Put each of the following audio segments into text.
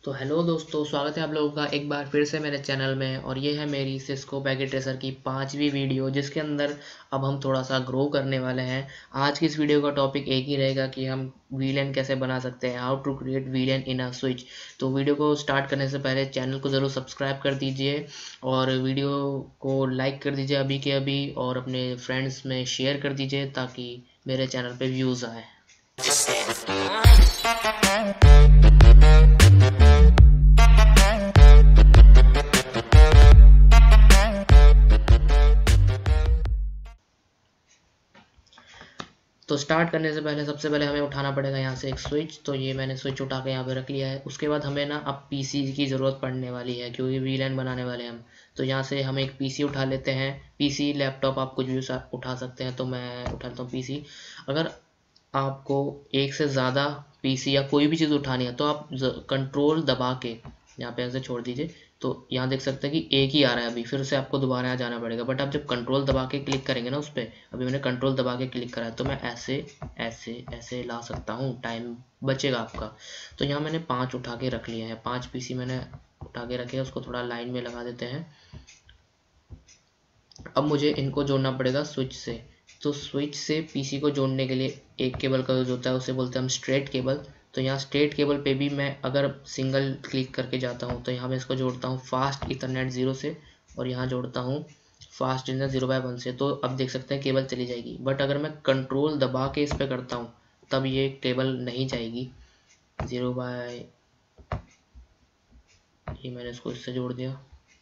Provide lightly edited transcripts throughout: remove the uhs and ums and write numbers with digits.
तो हेलो दोस्तों, स्वागत है आप लोगों का एक बार फिर से मेरे चैनल में। और ये है मेरी सिस्को पैकेट ट्रेसर की 5वीं वीडियो, जिसके अंदर अब हम थोड़ा सा ग्रो करने वाले हैं। आज की इस वीडियो का टॉपिक एक ही रहेगा कि हम वीलन कैसे बना सकते हैं, how to create VLAN in a switch. तो वीडियो को स्टार्ट करने से पहले चैनल को ज़रूर सब्सक्राइब कर दीजिए और वीडियो को लाइक कर दीजिए अभी के अभी, और अपने फ्रेंड्स में शेयर कर दीजिए ताकि मेरे चैनल पर व्यूज़ आए। तो स्टार्ट करने से पहले सबसे पहले हमें उठाना पड़ेगा यहाँ से एक स्विच। तो ये मैंने स्विच उठा के यहाँ पे रख लिया है। उसके बाद हमें ना अब पीसी की ज़रूरत पड़ने वाली है क्योंकि वीलन बनाने वाले हैं हम। तो यहाँ से हम एक पीसी उठा लेते हैं। पीसी लैपटॉप आप कुछ भी उठा सकते हैं, तो मैं उठा लेता हूँ पीसी। अगर आपको एक से ज़्यादा पीसी या कोई भी चीज़ उठानी है तो आप कंट्रोल दबा के यहाँ पे ऐसे छोड़ दीजिए। तो यहाँ देख सकते हैं कि एक ही आ रहा है, अभी फिर से आपको दोबारा यहाँ जाना पड़ेगा। बट आप जब कंट्रोल दबा के क्लिक करेंगे ना उस पर, अभी मैंने कंट्रोल दबा के क्लिक करा है, तो मैं ऐसे ऐसे ऐसे ला सकता हूँ, टाइम बचेगा आपका। तो यहाँ मैंने 5 उठा के रख लिए हैं, 5 पीसी मैंने उठा के रखे हैं। उसको थोड़ा लाइन में लगा देते हैं। अब मुझे इनको जोड़ना पड़ेगा स्विच से। तो स्विच से पीसी को जोड़ने के लिए एक केबल का यूज होता है, उसे बोलते हैं हम स्ट्रेट केबल। तो यहाँ स्ट्रेट केबल पे भी मैं अगर सिंगल क्लिक करके जाता हूँ तो यहाँ मैं इसको जोड़ता हूँ फास्ट इथरनेट 0 से, और यहाँ जोड़ता हूँ फास्ट इथरनेट 0/1 से। तो अब देख सकते हैं केबल चली जाएगी। बट अगर मैं कंट्रोल दबा के इस पर करता हूँ तब ये केबल नहीं जाएगी 0/, ये मैंने इसको इससे जोड़ दिया।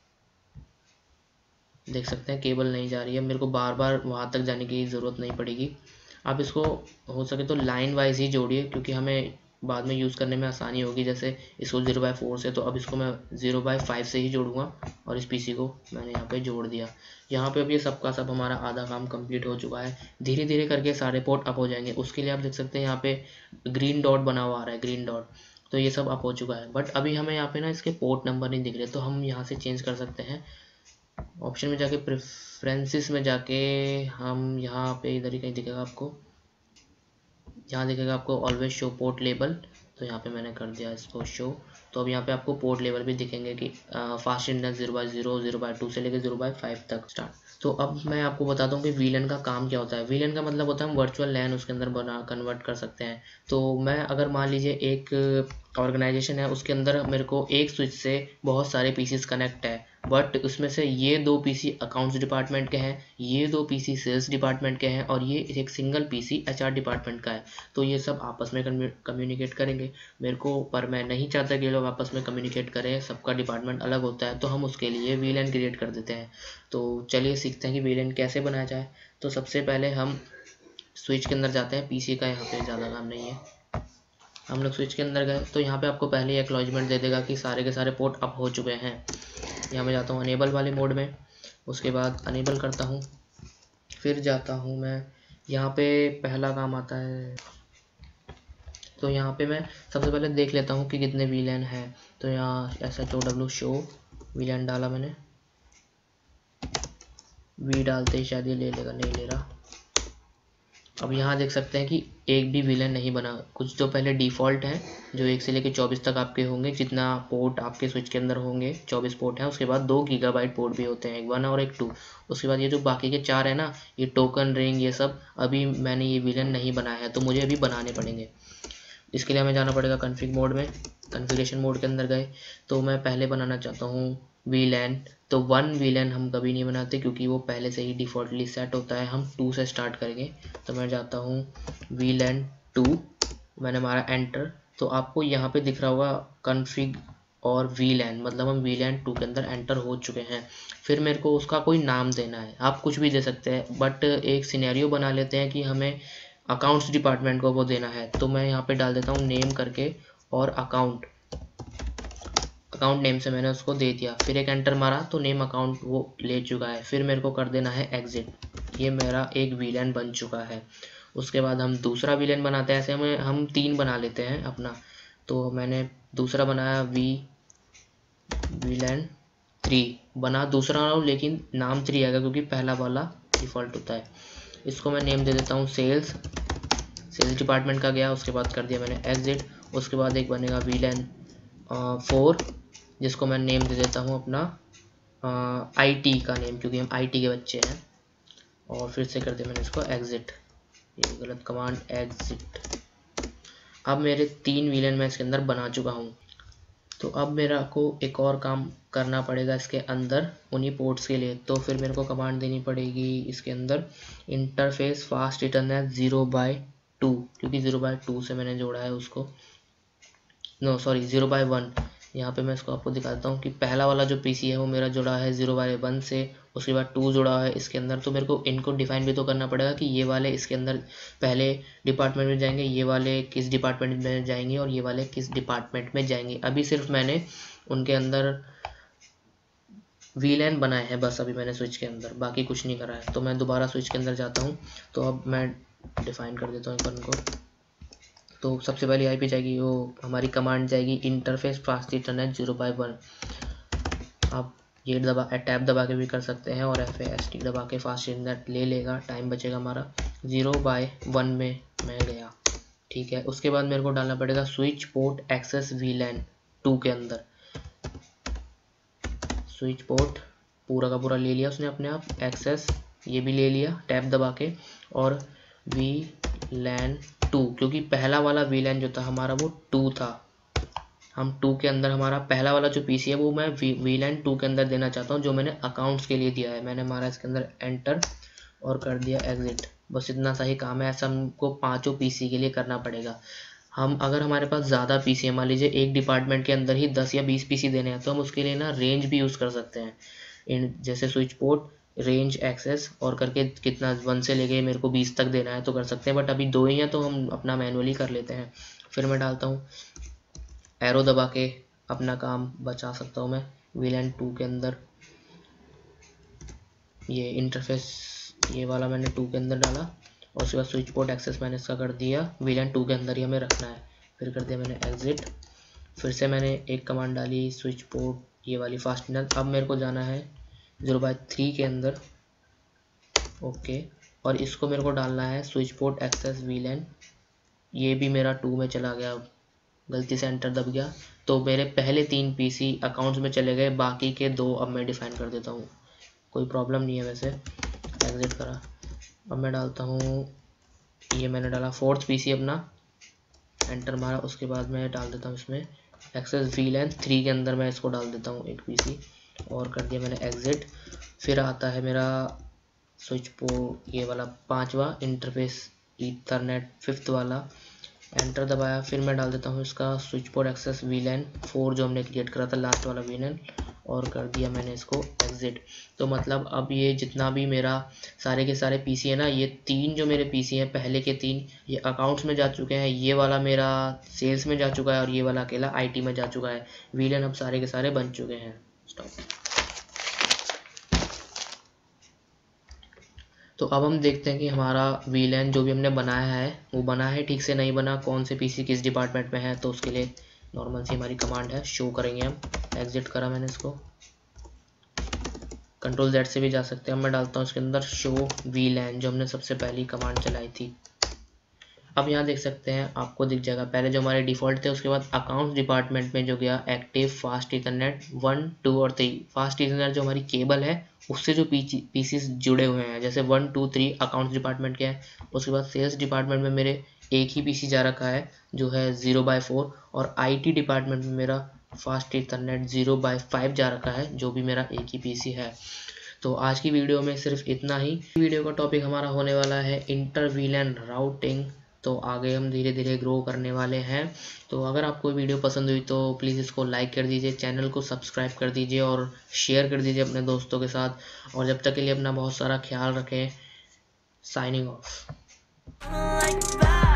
देख सकते हैं केबल नहीं जा रही है, मेरे को बार बार वहाँ तक जाने की ज़रूरत नहीं पड़ेगी। आप इसको हो सके तो लाइन वाइज ही जोड़िए क्योंकि हमें बाद में यूज़ करने में आसानी होगी। जैसे इसको 0/4 से, तो अब इसको मैं 0/5 से ही जोड़ूंगा। और इस पीसी को मैंने यहाँ पे जोड़ दिया। यहाँ पे अब ये सबका सब हमारा आधा काम कंप्लीट हो चुका है। धीरे धीरे करके सारे पोर्ट अप हो जाएंगे। उसके लिए आप देख सकते हैं यहाँ पे ग्रीन डॉट बना हुआ आ रहा है, ग्रीन डॉट। तो ये सब अप हो चुका है। बट अभी हमें यहाँ पे ना इसके पोर्ट नंबर नहीं दिख रहे, तो हम यहाँ से चेंज कर सकते हैं। ऑप्शन में जाके प्रेफरेंसेस में जाके हम यहाँ पे इधर ही कहीं दिखेगा आपको, यहाँ दिखेगा आपको ऑलवेज शो पोर्ट लेबल। तो यहाँ पे मैंने कर दिया इसको शो। तो अब यहाँ पे आपको पोर्ट लेवल भी दिखेंगे कि फास्ट इंडेक्स 0/0, 0/2 से लेकर 0/5 तक स्टार्ट। तो अब मैं आपको बताता हूँ कि वीलन का काम क्या होता है। वीलन का मतलब होता है हम वर्चुअल लैन उसके अंदर बना कन्वर्ट कर सकते हैं। तो मैं अगर मान लीजिए एक ऑर्गेनाइजेशन है, उसके अंदर मेरे को एक स्विच से बहुत सारे पीसीस कनेक्ट है, बट उसमें से ये 2 पीसी अकाउंट्स डिपार्टमेंट के हैं, ये 2 पीसी सेल्स डिपार्टमेंट के हैं, और ये एक सिंगल पीसी एचआर डिपार्टमेंट का है। तो ये सब आपस में कम्युनिकेट करेंगे मेरे को, पर मैं नहीं चाहता कि लोग आपस में कम्युनिकेट करें, सबका डिपार्टमेंट अलग होता है। तो हम उसके लिए वीलन क्रिएट कर देते हैं। तो चलिए सीखते हैं कि वीलन कैसे बनाया जाए। तो सबसे पहले हम स्विच के अंदर जाते हैं। पीसी का यहाँ पे ज़्यादा काम नहीं है। हम लोग स्विच के अंदर गए तो यहाँ पे आपको पहले ही एक्नॉलेजमेंट दे देगा कि सारे के सारे पोर्ट अप हो चुके हैं। यहाँ मैं जाता हूँ अनेबल वाले मोड में, उसके बाद अनेबल करता हूँ। फिर जाता हूँ मैं, यहाँ पे पहला काम आता है। तो यहाँ पे मैं सबसे पहले देख लेता हूँ कि कितने वीलन हैं। तो यहाँ SHOW शो वीलन डाला मैंने, वी डालते ही शायद ये ले लेगा, नहीं ले रहा। अब यहाँ देख सकते हैं कि एक भी विलन नहीं बना। कुछ तो पहले डिफ़ॉल्ट हैं जो 1 से लेकर 24 तक आपके होंगे, जितना पोर्ट आपके स्विच के अंदर होंगे 24 पोर्ट हैं। उसके बाद 2 गीगाबाइट पोर्ट भी होते हैं, एक 1 और एक 2। उसके बाद ये जो बाकी के 4 है ना, ये टोकन रिंग, ये सब अभी मैंने ये विलन नहीं बनाया है, तो मुझे अभी बनाने पड़ेंगे। इसके लिए हमें जाना पड़ेगा कॉन्फ़िग मोड में। कॉन्फ़िगरेशन मोड के अंदर गए तो मैं पहले बनाना चाहता हूँ वीलन। तो 1 वीलन हम कभी नहीं बनाते क्योंकि वो पहले से ही डिफ़ॉल्टली सेट होता है। हम 2 से स्टार्ट करेंगे। तो मैं जाता हूँ वीलन 2, मैंने मारा एंटर। तो आपको यहाँ पे दिख रहा होगा कॉन्फ़िग और वीलन, मतलब हम वीलन 2 के अंदर एंटर हो चुके हैं। फिर मेरे को उसका कोई नाम देना है, आप कुछ भी दे सकते हैं, बट एक सिनेरियो बना लेते हैं कि हमें अकाउंट्स डिपार्टमेंट को वो देना है। तो मैं यहाँ पे डाल देता हूँ नेम करके, और अकाउंट नेम से मैंने उसको दे दिया। फिर एक एंटर मारा तो नेम अकाउंट वो ले चुका है। फिर मेरे को कर देना है एग्जिट। ये मेरा एक वीलन बन चुका है। उसके बाद हम दूसरा वीलन बनाते हैं। ऐसे हम 3 बना लेते हैं अपना। तो मैंने दूसरा बनाया वीलन 3 बना दूसरा, लेकिन नाम 3 आएगा क्योंकि पहला वाला डिफ़ॉल्ट होता है। इसको मैं नेम दे देता हूँ सेल्स डिपार्टमेंट का गया। उसके बाद कर दिया मैंने एग्जिट। उसके बाद एक बनेगा वीलन 4, जिसको मैं नेम दे देता हूँ अपना IT का नेम, क्योंकि हम IT के बच्चे हैं। और फिर से कर दिया मैंने इसको एग्जिट, ये गलत कमांड, एग्जिट। अब मेरे 3 विलेन मैं इसके अंदर बना चुका हूँ। तो अब मेरा को एक और काम करना पड़ेगा इसके अंदर उन्हीं पोर्ट्स के लिए। तो फिर मेरे को कमांड देनी पड़ेगी इसके अंदर इंटरफेस फास्ट इथरनेट 0/2, क्योंकि 0/2 से मैंने जोड़ा है उसको, नो सॉरी 0/1। यहाँ पे मैं इसको आपको दिखाता हूँ कि पहला वाला जो पीसी है वो मेरा जुड़ा है 0/1 से, उसके बाद 2 जुड़ा है इसके अंदर। तो मेरे को इनको डिफाइन भी तो करना पड़ेगा कि ये वाले इसके अंदर पहले डिपार्टमेंट में जाएंगे, ये वाले किस डिपार्टमेंट में जाएंगे और ये वाले किस डिपार्टमेंट में जाएंगे। अभी सिर्फ मैंने उनके अंदर वीलैन बनाए हैं बस, अभी मैंने स्विच के अंदर, बाकी कुछ नहीं करा है। तो मैं दोबारा स्विच के अंदर जाता हूँ। तो अब मैं डिफाइन कर देता हूँ इनको। तो सबसे पहले आईपी जाएगी, वो हमारी कमांड जाएगी इंटरफेस फास्ट इथरनेट 0/1। आप ये टैब दबा के भी कर सकते हैं और FAST दबा के फास्ट इथरनेट ले लेगा, टाइम बचेगा हमारा। 0/1 में मैं गया, ठीक है। उसके बाद मेरे को डालना पड़ेगा स्विच पोर्ट एक्सेस VLAN 2 के अंदर। स्विच पोर्ट पूरा का पूरा ले लिया उसने अपने आप, एक्सेस ये भी ले लिया टैब दबा के, और VLAN 2, क्योंकि पहला वाला VLAN जो था हमारा वो 2 था। हम 2 के अंदर हमारा पहला वाला जो पीसी है वो मैं VLAN 2 के अंदर देना चाहता हूँ, जो मैंने अकाउंट्स के लिए दिया है। मैंने हमारा इसके अंदर एंटर और कर दिया एग्जिट, बस इतना सा ही काम है। ऐसा हमको 5 पीसी के लिए करना पड़ेगा। हम अगर हमारे पास ज़्यादा पीसी है, मान लीजिए एक डिपार्टमेंट के अंदर ही 10 या 20 पीसी देने हैं, तो हम उसके लिए ना रेंज भी यूज़ कर सकते हैं। जैसे स्विच पोर्ट रेंज एक्सेस और करके कितना 1 से लेके मेरे को 20 तक देना है तो कर सकते हैं, बट अभी 2 ही हैं तो हम अपना मैनुअली कर लेते हैं। फिर मैं डालता हूँ एरो दबा के, अपना काम बचा सकता हूँ मैं। VLAN 2 के अंदर ये इंटरफेस ये वाला मैंने 2 के अंदर डाला, और उसके बाद स्विच पोर्ट एक्सेस मैंने इसका कर दिया, VLAN 2 के अंदर ही हमें रखना है। फिर कर दिया मैंने एग्जिट। फिर से मैंने एक कमांड डाली स्विच पोर्ट ये वाली फास्ट इथरनेट। अब मेरे को जाना है 0/3 के अंदर, ओके, और इसको मेरे को डालना है स्विच पोर्ट एक्सेस VLAN, ये भी मेरा 2 में चला गया, गलती से एंटर दब गया। तो मेरे पहले 3 पीसी अकाउंट्स में चले गए, बाकी के 2 अब मैं डिफाइन कर देता हूँ, कोई प्रॉब्लम नहीं है वैसे। एग्जिट करा, अब मैं डालता हूँ, ये मैंने डाला 4th पीसी अपना, एंटर मारा। उसके बाद मैं डाल देता हूँ इसमें एक्सेस VLAN 3 के अंदर मैं इसको डाल देता हूँ एक पीसी, और कर दिया मैंने एग्जिट। फिर आता है मेरा स्विच पोर्ट ये वाला 5वां इंटरफेस ईथरनेट 5th वाला, एंटर दबाया। फिर मैं डाल देता हूँ इसका स्विच पोर्ट एक्सेस VLAN 4 जो हमने क्रिएट करा था लास्ट वाला VLAN, और कर दिया मैंने इसको एग्जिट। तो मतलब अब ये जितना भी मेरा सारे के सारे पीसी है ना, ये 3 जो मेरे पीसी हैं पहले के 3 ये अकाउंट्स में जा चुके हैं, ये वाला मेरा सेल्स में जा चुका है और ये वाला अकेला IT में जा चुका है। VLAN अब सारे के सारे बन चुके हैं। स्टॉप। तो अब हम देखते हैं कि हमारा VLAN जो भी हमने बनाया है वो बना है ठीक से, नहीं बना, कौन से पीसी किस डिपार्टमेंट में है। तो उसके लिए नॉर्मल सी हमारी कमांड है, शो करेंगे हम। एग्जिट करा मैंने इसको, Ctrl Z से भी जा सकते हैं। अब मैं डालता हूँ इसके अंदर शो VLAN जो हमने सबसे पहली कमांड चलाई थी। अब यहाँ देख सकते हैं आपको दिख जाएगा, पहले जो हमारे डिफ़ॉल्ट थे उसके बाद अकाउंट्स डिपार्टमेंट में जो गया एक्टिव फास्ट इथरनेट 1, 2 और 3। फास्ट इथरनेट जो हमारी केबल है उससे जो पीसीस जुड़े हुए हैं, जैसे 1, 2, 3 अकाउंट्स डिपार्टमेंट के हैं। उसके बाद सेल्स डिपार्टमेंट में मेरे एक ही पीसी जा रखा है जो है 0/4, और IT डिपार्टमेंट में मेरा फास्ट इथरनेट 0/5 जा रखा है, जो भी मेरा एक ही पीसी है। तो आज की वीडियो में सिर्फ इतना ही। वीडियो का टॉपिक हमारा होने वाला है इंटर VLAN राउटिंग। तो आगे हम धीरे धीरे ग्रो करने वाले हैं। तो अगर आपको वीडियो पसंद हुई तो प्लीज़ इसको लाइक कर दीजिए, चैनल को सब्सक्राइब कर दीजिए और शेयर कर दीजिए अपने दोस्तों के साथ। और जब तक के लिए अपना बहुत सारा ख्याल रखें। Signing of.